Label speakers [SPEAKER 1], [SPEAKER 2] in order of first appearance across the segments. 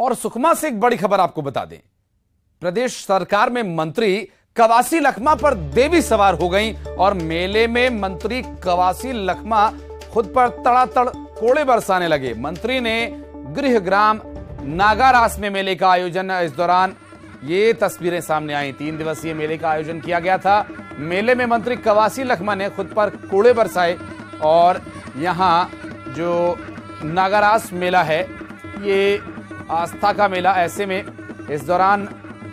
[SPEAKER 1] और सुकमा से एक बड़ी खबर आपको बता दें, प्रदेश सरकार में मंत्री कवासी लखमा पर देवी सवार हो गई और मेले में मंत्री कवासी लखमा खुद पर तड़ातड़ कोड़े बरसाने लगे। मंत्री ने गृह ग्राम नागारास में मेले का आयोजन, इस दौरान ये तस्वीरें सामने आई। 3 दिवसीय मेले का आयोजन किया गया था। मेले में मंत्री कवासी लखमा ने खुद पर कोड़े बरसाए और यहां जो नागारास मेला है ये आस्था का मेला, ऐसे में इस दौरान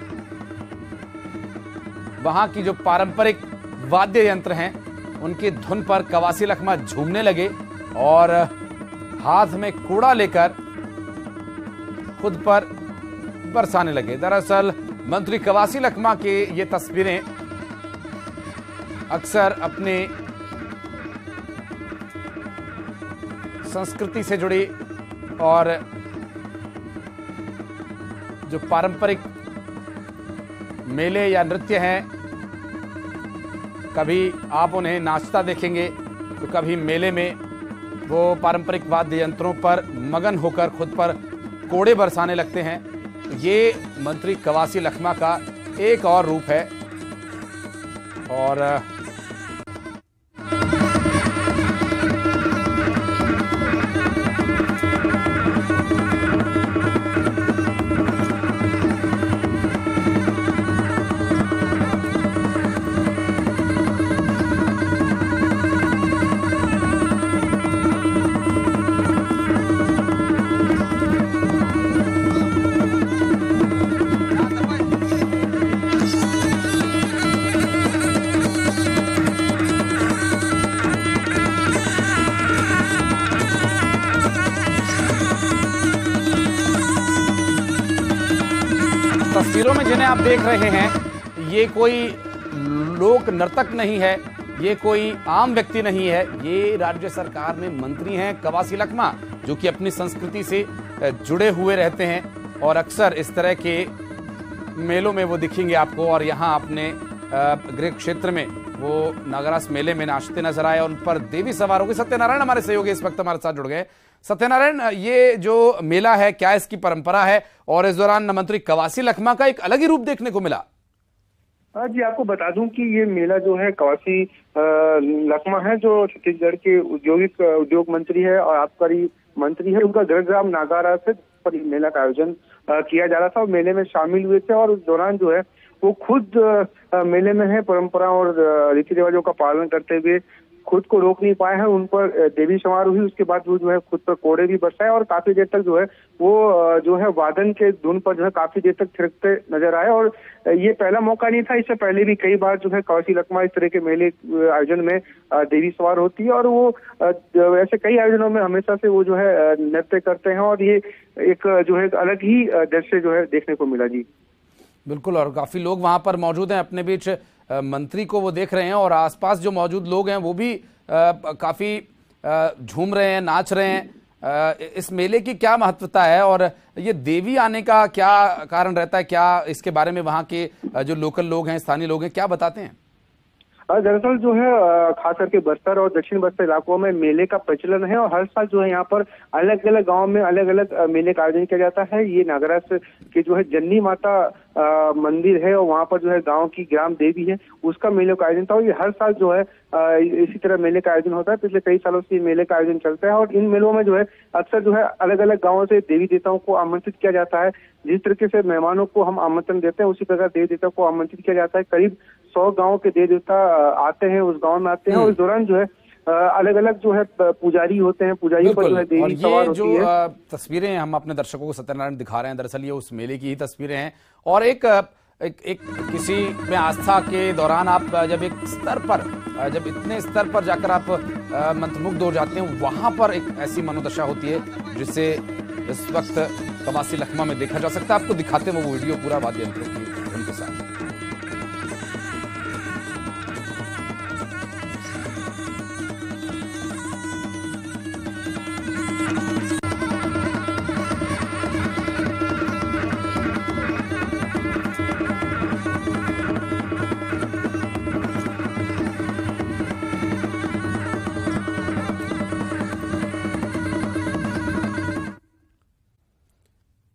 [SPEAKER 1] वहां की जो पारंपरिक वाद्य यंत्र हैं उनकी धुन पर कवासी लखमा झूमने लगे और हाथ में कूड़ा लेकर खुद पर बरसाने लगे। दरअसल मंत्री कवासी लखमा के ये तस्वीरें अक्सर अपनी संस्कृति से जुड़ी और जो पारंपरिक मेले या नृत्य हैं, कभी आप उन्हें नाचता देखेंगे तो कभी मेले में वो पारंपरिक वाद्य यंत्रों पर मगन होकर खुद पर कोड़े बरसाने लगते हैं। ये मंत्री कवासी लखमा का एक और रूप है। और तस्वीरों में जिन्हें आप देख रहे हैं ये कोई लोक नर्तक नहीं है, ये कोई आम व्यक्ति नहीं है, ये राज्य सरकार में मंत्री हैं कवासी लखमा, जो कि अपनी संस्कृति से जुड़े हुए रहते हैं और अक्सर इस तरह के मेलों में वो दिखेंगे आपको। और यहाँ अपने गृह क्षेत्र में वो नागरास मेले में नाचते नजर आए और उन पर देवी सवार हो गए। सत्यनारायण हमारे सहयोगी इस वक्त हमारे साथ जुड़ गए। सत्यनारायण, ये जो मेला है क्या इसकी परंपरा है और इस दौरान मंत्री कवासी लखमा का एक अलग ही रूप देखने को मिला?
[SPEAKER 2] जी, आपको बता दूं कि ये मेला जो है कवासी लखमा है जो छत्तीसगढ़ के उद्योग मंत्री है और आबकारी मंत्री है। उनका गृह ग्राम नागारास से पर मेला का आयोजन किया जा रहा था और मेले में शामिल हुए थे और उस दौरान जो है वो खुद मेले में है परंपरा और रीति रिवाजों का पालन करते हुए खुद को रोक नहीं पाए हैं। उन पर देवी सवार हुई, उसके बाद वो जो है खुद पर कोड़े भी बरसाए और काफी देर तक जो है वो जो है वादन के धुन पर जो है काफी देर तक थिरकते नजर आए। और ये पहला मौका नहीं था, इससे पहले भी कई बार जो है कवासी लखमा इस तरह के मेले आयोजन में देवी सवार होती है और वो ऐसे कई आयोजनों में हमेशा से वो जो है नृत्य करते हैं और ये एक जो है अलग ही दृश्य जो है देखने को मिला। जी
[SPEAKER 1] बिल्कुल, और काफी लोग वहां पर मौजूद हैं, अपने बीच मंत्री को वो देख रहे हैं और आसपास जो मौजूद लोग हैं वो भी काफी झूम रहे हैं, नाच रहे हैं। इस मेले की क्या महत्वता है और ये देवी आने का क्या कारण रहता है, क्या इसके बारे में वहाँ के जो लोकल लोग हैं, स्थानीय लोग हैं, क्या बताते हैं?
[SPEAKER 2] दरअसल जो है खास करके बस्तर और दक्षिण बस्तर इलाकों में मेले का प्रचलन है और हर साल जो है यहाँ पर अलग अलग गांव में अलग अलग मेले का आयोजन किया जाता है। ये नागरास के जो है जननी माता मंदिर है और वहाँ पर जो है गांव की ग्राम देवी है, उसका मेले का आयोजन था और ये हर साल जो है इसी तरह मेले का आयोजन होता है। पिछले कई सालों से मेले का आयोजन चलता है और इन मेलों में जो है अक्सर जो है अलग अलग गाँवों से देवी देवताओं को आमंत्रित किया जाता है। जिस तरीके से मेहमानों को हम आमंत्रण देते हैं उसी प्रकार देवी देवताओं को आमंत्रित किया जाता है। करीब 100 गाँव के देवी देवता आते हैं, उस गाँव में आते हैं और इस दौरान जो है अलग अलग जो है पुजारी होते हैं, पुजारी पर जो है देवी सवार होती है।
[SPEAKER 1] तस्वीरें हम अपने दर्शकों को सत्यनारायण दिखा रहे हैं, दरअसल ये उस मेले की ही तस्वीरें हैं। और एक किसी में आस्था के दौरान आप जब एक स्तर पर, जब इतने स्तर पर जाकर आप मंत्रमुग्ध हो जाते हैं, वहां पर एक ऐसी मनोदशा होती है जिसे इस वक्त कवासी लखमा में देखा जा सकता है। आपको दिखाते हैं वो वीडियो पूरा वाद्य यंत्रों की उनके साथ।